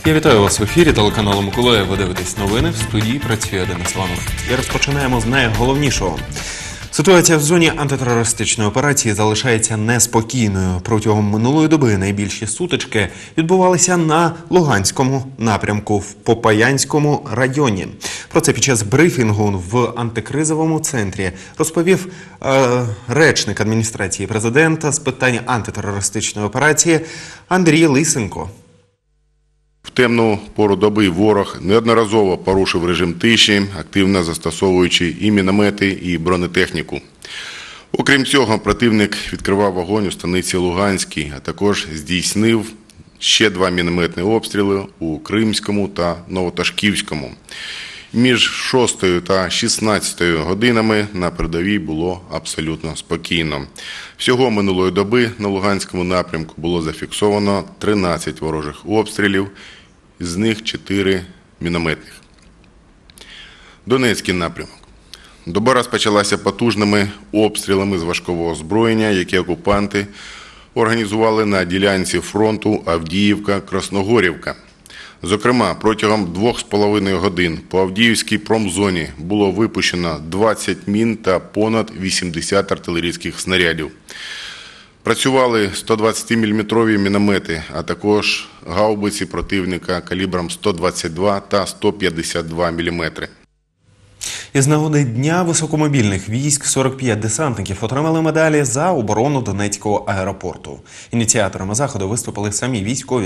Я вітаю вас в ефірі телеканалу Миколаїв. Ви дивитесь новини. В студії працює Денис Іванов. І розпочинаємо з найголовнішого. Ситуація в зоні антитерористичної операції залишається неспокійною. Протягом минулої доби найбільші сутички відбувалися на Луганському напрямку в Попаянському районі. Про це під час брифінгу в антикризовому центрі розповів речник адміністрації президента з питань антитерористичної операції Андрій Лисенко. В темну пору доби ворог неодноразово порушив режим тиші, активно застосовуючи і міномети, і бронетехніку. Окрім цього, противник відкривав вогонь у станиці Луганській, а також здійснив ще 2 мінометні обстріли у Кримському та Новоташківському. Між 6 та 16 годинами на передовій було абсолютно спокійно. Всього минулої доби на Луганському напрямку було зафіксовано 13 ворожих обстрілів, з них 4 мінометних. Донецький напрямок. Доба розпочалася потужними обстрілами з важкого озброєння, які окупанти організували на ділянці фронту Авдіївка-Красногорівка. Зокрема, протягом 2,5 годин по Авдіївській промзоні було випущено 20 мін та понад 80 артилерійських снарядів. Працювали 120-мм міномети, а також гаубиці противника калібром 122 та 152 мм. Із нагоди Дня високомобільних військ 45 десантників отримали медалі за оборону Донецького аеропорту. Ініціаторами заходу виступили самі військові.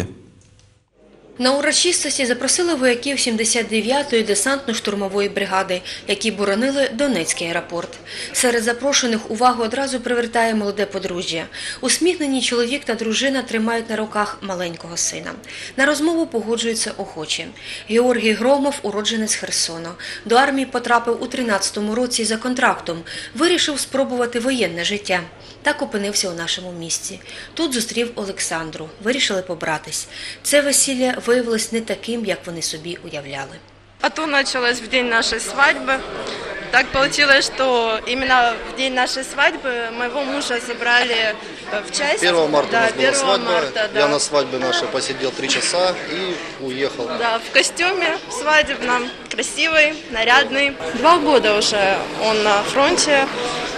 На урочистості запросили вояків 79-ї десантно-штурмової бригади, які боронили Донецький аеропорт. Серед запрошених увагу одразу привертає молоде подружжя. Усміхнені чоловік та дружина тримають на руках маленького сина. На розмову погоджуються охочі. Георгій Громов – уродженець Херсону. До армії потрапив у 13-му році за контрактом. Вирішив спробувати воєнне життя. Так опинився у нашому місті. Тут зустрів Олександру. Вирішили побратись. Це весілля виявилось не таким, як вони собі уявляли. АТО началось в день нашей свадьбы. Так получилось, что именно в день нашей свадьбы моего мужа забрали в часть. 1 марта да, у нас была 1 свадьба. марта, да. Я на свадьбе нашей посидел 3 часа и уехал. Да, в костюме свадебном, красивый, нарядный. 2 года уже он на фронте,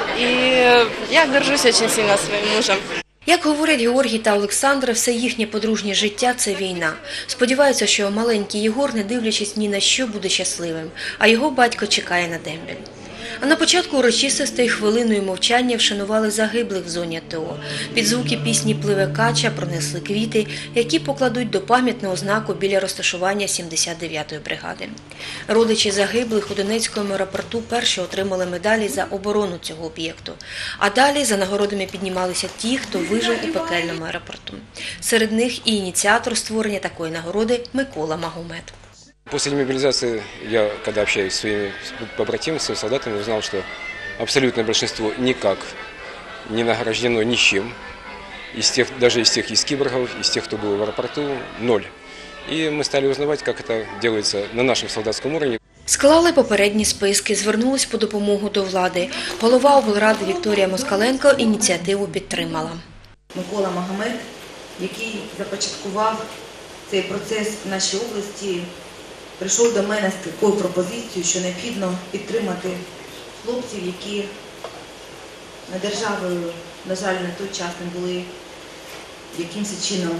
и я горжусь очень сильно своим мужем. Як говорять Георгій та Олександра, все їхнє подружнє життя – це війна. Сподіваються, що маленький Єгор, не дивлячись ні на що, буде щасливим, а його батько чекає на дембель. А на початку урочистостей хвилиною мовчання вшанували загиблих в зоні АТО. Під звуки пісні «Пливе кача» пронесли квіти, які покладуть до пам'ятного знаку біля розташування 79-ї бригади. Родичі загиблих у Донецькому аеропорту перші отримали медалі за оборону цього об'єкту. А далі за нагородами піднімалися ті, хто вижив у пекельному аеропорту. Серед них і ініціатор створення такої нагороди Микола Магомед. После демобилизации я, когда общаюсь с своими побратимами, своими солдатами, узнал, что абсолютное большинство никак не награждено ничем. Даже из тех из киборгов, из тех, кто был в аэропорту, 0. И мы стали узнавать, как это делается на нашем солдатском уровне. Склали попередні списки, звернулись по допомогу до влади. Голова облради Вікторія Москаленко ініціативу підтримала. Микола Магомед, який започаткував цей процес в нашій області, прийшов до мене з такою пропозицією, що необхідно підтримати хлопців, які державою, на жаль, на той час не були якимось чином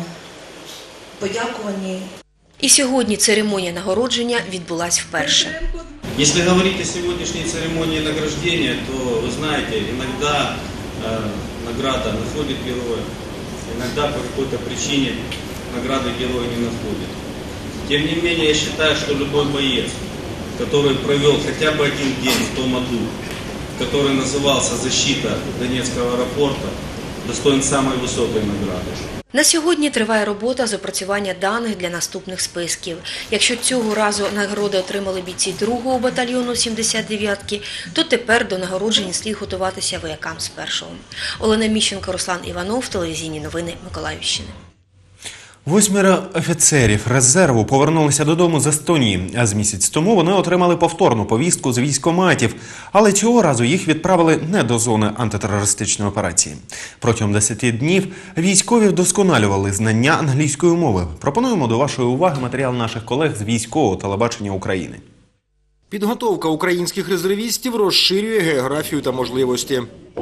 подякувані. І сьогодні церемонія нагородження відбулась вперше. Если говорить о сегодняшней церемонии награждения, то, вы знаете, иногда награда находит героя, иногда по какой-то причине награды героя не находит. Тем не менее, я считаю, что любой боец, который провел хотя бы один день в том аду, который назывался «Защита Донецкого аэропорта», достоин самой высокой награды. На сьогодні триває робота з опрацювання даних для наступних списків. Якщо цього разу нагороди отримали бійці 2-го батальйону 79-ки, то тепер до нагороджень слід готуватися воякам з 1-го. Олена Міщенко, Руслан Іванов, телевізійні новини Миколаївщини. 8 офіцерів резерву повернулися додому з Естонії, а з місяць тому вони отримали повторну повістку з військкоматів, але цього разу їх відправили не до зони антитерористичної операції. Протягом 10 днів військові вдосконалювали знання англійської мови. Пропонуємо до вашої уваги матеріал наших колег з військового телебачення України. Підготовка українських резервістів розширює географію та можливості.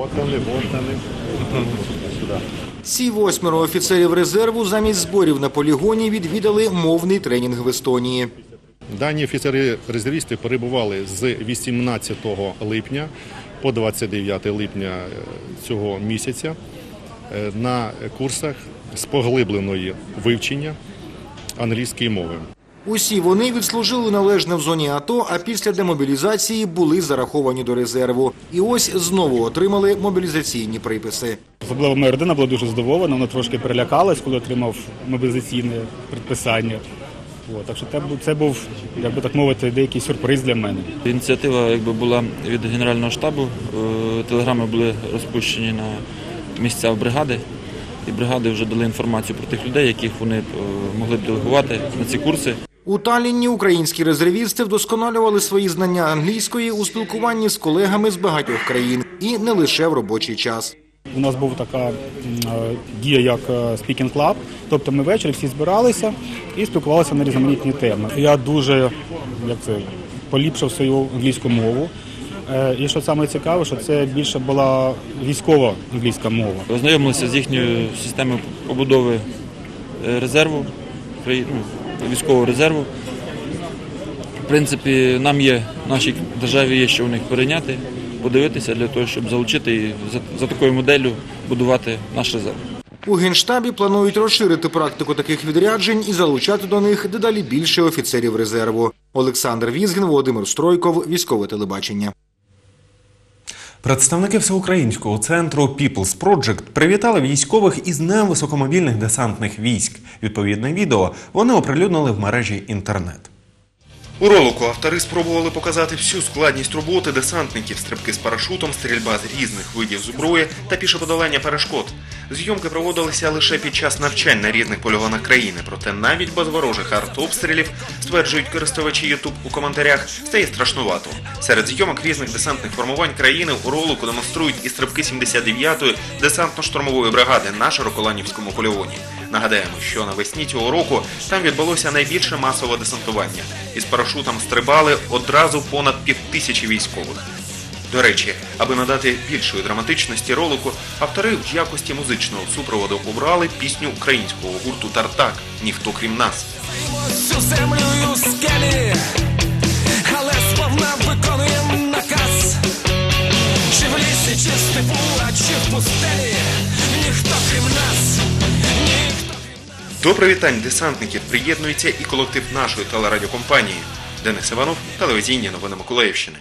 Ці 8 офіцерів резерву замість зборів на полігоні відвідали мовний тренінг в Естонії. Дані офіцери-резервісти перебували з 18 липня по 29 липня цього місяця на курсах з поглибленої вивчення англійської мови. Усі вони відслужили належне в зоні АТО, а після демобілізації були зараховані до резерву. І ось знову отримали мобілізаційні приписи. Особливо моя родина була дуже здивована, вона трошки перелякалась, коли отримав мобілізаційне предписання. Так що це був, як би так мовити, деякий сюрприз для мене. Ініціатива була від Генерального штабу, телеграми були розпущені на місця в бригади. І бригади вже дали інформацію про тих людей, яких вони могли б делегувати на ці курси. У Таллінні українські резервісти вдосконалювали свої знання англійської у спілкуванні з колегами з багатьох країн. І не лише в робочий час. У нас була така дія, як Speaking Club. Тобто ми ввечері всі збиралися і спілкувалися на різноманітні теми. Я дуже поліпшив свою англійську мову. І що саме цікаве, що це більше була військова англійська мова. Ознайомилися з їхньою системою побудови резерву, військового резерву. В принципі, нам є, нашій державі є що у них перейняти, подивитися для того, щоб залучити і за такою моделлю будувати наш резерв. У Генштабі планують розширити практику таких відряджень і залучати до них дедалі більше офіцерів резерву. Олександр Візгін, Володимир Стройков, Військове телебачення. Представники всеукраїнського центру People's Project привітали військових із Днем високомобільних десантних військ. Відповідне відео вони оприлюднили в мережі інтернет. У ролику автори спробували показати всю складність роботи десантників, стрибки з парашутом, стрільба з різних видів зброї та пішоподолання перешкод. Зйомки проводилися лише під час навчань на різних полігонах країни, проте навіть без ворожих артобстрілів, стверджують користувачі YouTube у коментарях, стає страшнувато. Серед зйомок різних десантних формувань країни у ролику демонструють і стрибки 79-ї десантно-штурмової бригади на Широколанівському полігоні. Нагадаємо, що навесні цього року там відбулося найбільше масове десантування. Із парашутом стрибали одразу понад 5000 військових. До речі, аби надати більшої драматичності ролику, автори в якості музичного супроводу обрали пісню українського гурту «Тартак» «Ніхто крім нас». Всю землю і скелі, але сповна виконуємо наказ. Чи в лісі, чи в степу, а чи в пустелі, ніхто крім нас. До привітань десантників приєднується і колектив нашої телерадіокомпанії. Денис Іванов, телевізійні новини Миколаївщини.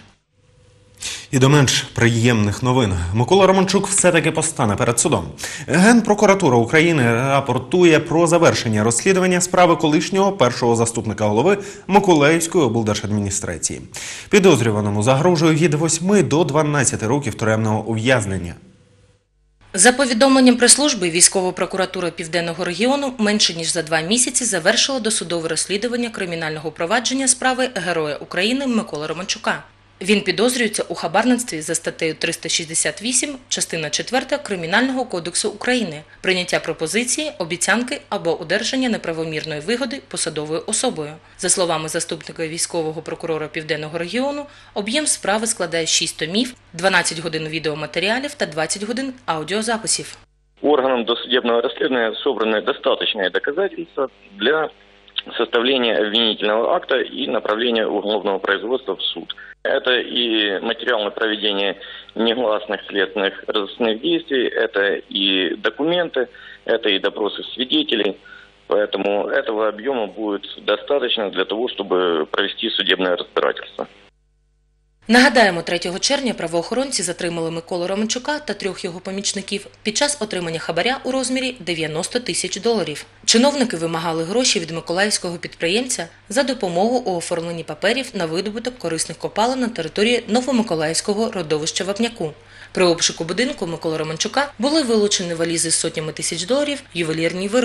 І до менш приємних новин. Микола Романчук все-таки постане перед судом. Генпрокуратура України рапортує про завершення розслідування справи колишнього першого заступника голови Миколаївської облдержадміністрації. Підозрюваному загрожує від 8 до 12 років тюремного ув'язнення. За повідомленням прес-служби, військова прокуратура Південного регіону менше ніж за 2 місяці завершила досудове розслідування кримінального провадження справи Героя України Миколи Романчука. Він підозрюється у хабарництві за статтею 368, частина 4 Кримінального кодексу України – прийняття пропозиції, обіцянки або одержання неправомірної вигоди посадовою особою. За словами заступника військового прокурора Південного регіону, об'єм справи складає 6 томів, 12 годин відеоматеріалів та 20 годин аудіозаписів. Органам досудебного расследования собраны достаточные доказательства для составления обвинительного акта и направления уголовного производства в суд. Это и материал на проведение негласных следственных разыскных действий, это и документы, это и допросы свидетелей. Поэтому этого объема будет достаточно для того, чтобы провести судебное разбирательство. Нагадаємо, 3 червня правоохоронці затримали Миколу Романчука та 3 його помічників під час отримання хабаря у розмірі $90 тисяч. Чиновники вимагали гроші від миколаївського підприємця за допомогу у оформленні паперів на видобуток корисних копалин на території Новомиколаївського родовища Вапняку. При обшуку будинку Миколи Романчука були вилучені валізи з сотнями тисяч доларів, ювелірні вироби.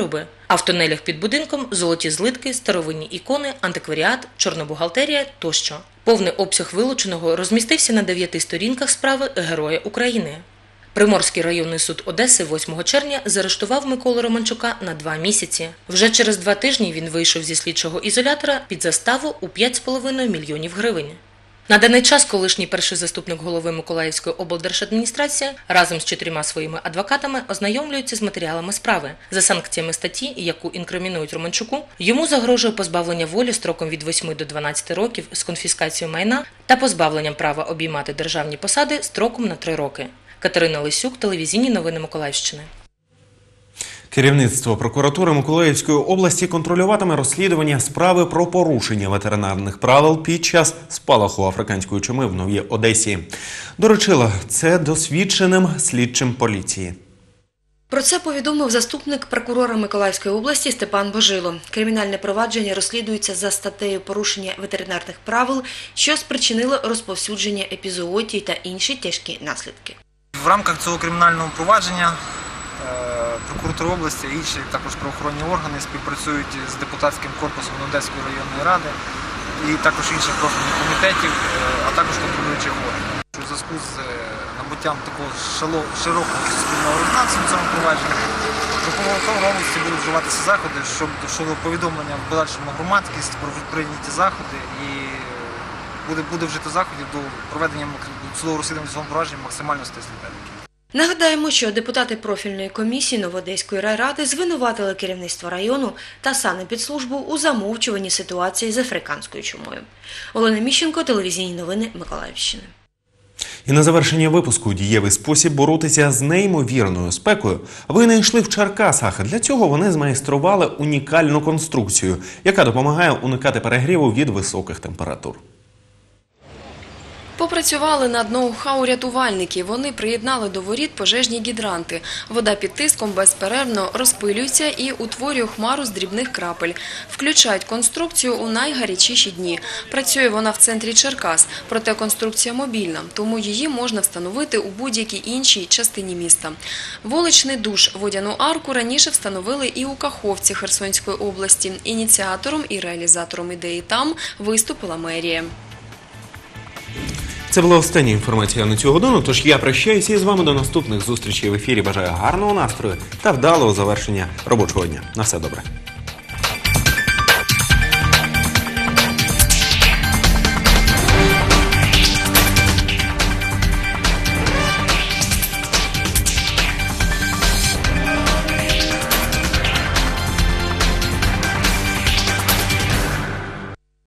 А в тунелях під будинком – золоті злитки, старовинні ікони, антикваріат, чорна бухгалтерія тощо. Повний обсяг вилученого розмістився на 9 сторінках справи Героя України. Приморський районний суд Одеси 8 червня заарештував Миколу Романчука на 2 місяці. Вже через 2 тижні він вийшов зі слідчого ізолятора під заставу у 5,5 мільйонів гривень. На даний час колишній перший заступник голови Миколаївської облдержадміністрації разом з 4 своїми адвокатами ознайомлюються з матеріалами справи. За санкціями статті, яку інкримінують Романчуку, йому загрожує позбавлення волі строком від 8 до 12 років з конфіскацією майна та позбавленням права обіймати державні посади строком на 3 роки. Катерина Лисюк, телевізійні новини Миколаївщини. Керівництво прокуратури Миколаївської області контролюватиме розслідування справи про порушення ветеринарних правил під час спалаху африканської чуми в Новій Одесі. Доручила це досвідченим слідчим поліції. Про це повідомив заступник прокурора Миколаївської області Степан Божило. Кримінальне провадження розслідується за статтею порушення ветеринарних правил, що спричинило розповсюдження епізоотії та інші тяжкі наслідки. В рамках цього кримінального провадження прокуратура області і інші також правоохоронні органи співпрацюють з депутатським корпусом Одеської районної ради і також інших профільних комітетів, а також контролюючих органів. У зв'язку з набуттям такого широкого суспільного резонансу в цьому провадженні прокуратура області буде вживатися заходи щодо повідомлення в подальшому громадськість про прийняті заходи і буде вжито заходів до проведення судового розслідування цього провадження максимально стислих. Нагадаємо, що депутати профільної комісії Новоодеської райради звинуватили керівництво району та санепідслужбу у замовчуванні ситуації з африканською чумою. Олена Міщенко, телевізійні новини Миколаївщини. І на завершення випуску дієвий спосіб боротися з неймовірною спекою винайшли в Черкасах. Для цього вони змайстрували унікальну конструкцію, яка допомагає уникати перегріву від високих температур. Попрацювали над ноу-хау рятувальники. Вони приєднали до воріт пожежні гідранти. Вода під тиском безперервно розпилюється і утворює хмару з дрібних крапель. Включають конструкцію у найгарячіші дні. Працює вона в центрі Черкас, проте конструкція мобільна, тому її можна встановити у будь-якій іншій частині міста. Вуличний душ, водяну арку раніше встановили і у Каховці Херсонської області. Ініціатором і реалізатором ідеї там виступила мерія. Це була остання інформація на цю годину, тож я прощаюся із вами до наступних зустрічей в ефірі. Бажаю гарного настрою та вдалого завершення робочого дня. На все добре.